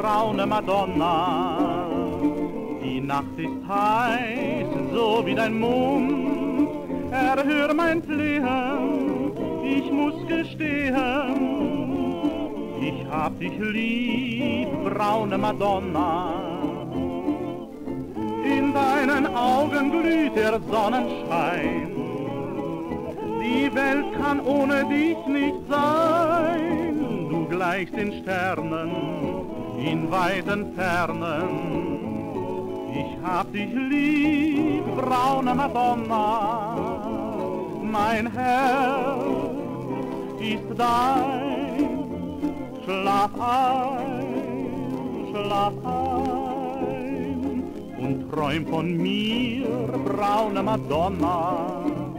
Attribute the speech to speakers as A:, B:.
A: braune Madonna. Die Nacht ist heiß, so wie dein Mund, erhör mein Flehen, ich muss gestehen, ich hab dich lieb, braune Madonna. In deinen Augen glüht der Sonnenschein, die Welt kann ohne dich nicht sein. Du gleichst den Sternen in weiten Fernen. Ich hab dich lieb, braune Madonna. Mein Herz ist dein. Schlaf ein und träum von mir, braune Madonna.